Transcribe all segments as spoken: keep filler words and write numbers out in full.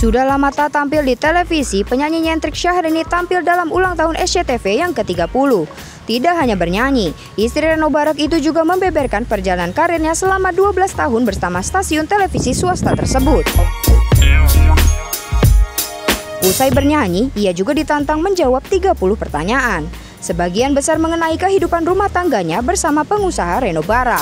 Sudah lama tak tampil di televisi, penyanyi nyentrik Syahrini tampil dalam ulang tahun S C T V yang ke tiga puluh. Tidak hanya bernyanyi, istri Reno Barak itu juga membeberkan perjalanan karirnya selama dua belas tahun bersama stasiun televisi swasta tersebut. Usai bernyanyi, ia juga ditantang menjawab tiga puluh pertanyaan. Sebagian besar mengenai kehidupan rumah tangganya bersama pengusaha Reno Barak.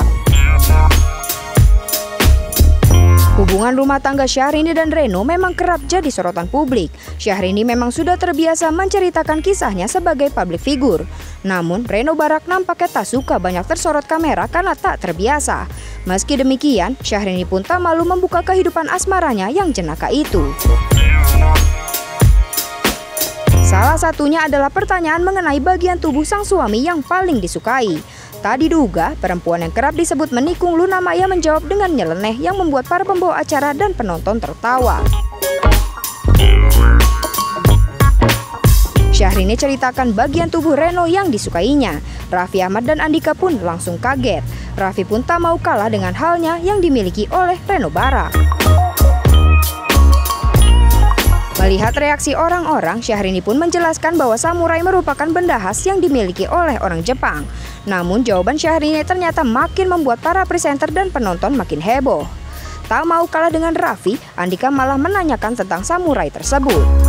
Hubungan rumah tangga Syahrini dan Reno memang kerap jadi sorotan publik. Syahrini memang sudah terbiasa menceritakan kisahnya sebagai publik figur. Namun, Reno Barak nampaknya tak suka banyak tersorot kamera karena tak terbiasa. Meski demikian, Syahrini pun tak malu membuka kehidupan asmaranya yang jenaka itu. Salah satunya adalah pertanyaan mengenai bagian tubuh sang suami yang paling disukai. Tak diduga, perempuan yang kerap disebut menikung Luna Maya menjawab dengan nyeleneh yang membuat para pembawa acara dan penonton tertawa. Syahrini ceritakan bagian tubuh Reno yang disukainya. Raffi Ahmad dan Andika pun langsung kaget. Raffi pun tak mau kalah dengan halnya yang dimiliki oleh Reno Barak. Melihat reaksi orang-orang, Syahrini pun menjelaskan bahwa samurai merupakan benda khas yang dimiliki oleh orang Jepang. Namun jawaban Syahrini ternyata makin membuat para presenter dan penonton makin heboh. Tak mau kalah dengan Raffi, Andika malah menanyakan tentang samurai tersebut.